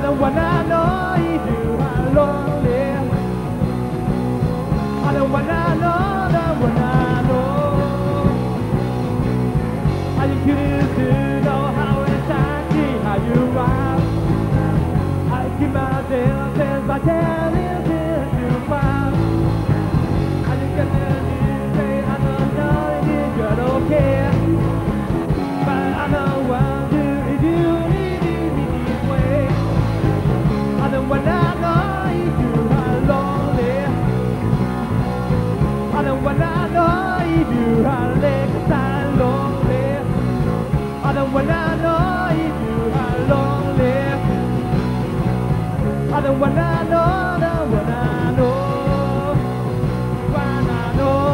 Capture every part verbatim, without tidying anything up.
don't wanna know if you are lonely. I don't wanna know, don't wanna know. Are you curious to know how exactly how you are? I keep my distance, I can't live too far. Are you gonna say I don't know if you're okay? But I don't want to if you need me this way. I don't wanna know if you are lonely. I don't wanna know if you are left and lonely. I don't wanna know if you are lonely. I don't wanna know, don't wanna know, wanna know.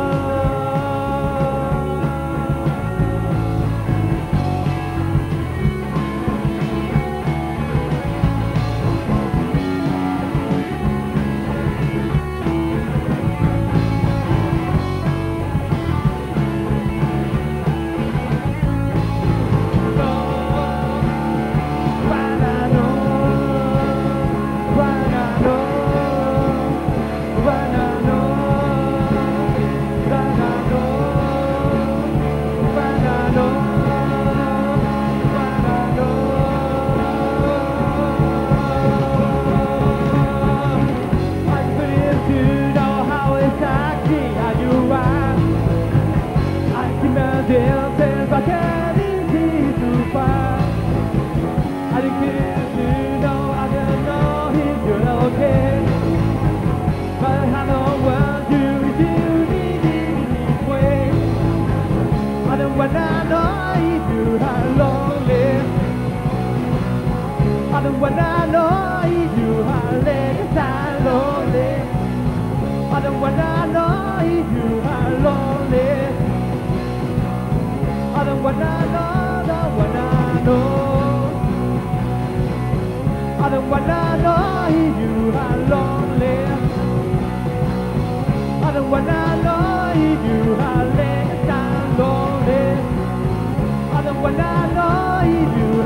If I can't see too far, I think it's you know I don't know if you're okay. But I don't want you if you need me this way. I don't wanna know if you are lonely. I don't wanna know if you are left and lonely. I don't wanna know if you are lonely. I don't wanna know, don't wanna know. I don't wanna know if you are lonely. I don't wanna know if you are left and lonely. I don't wanna know if you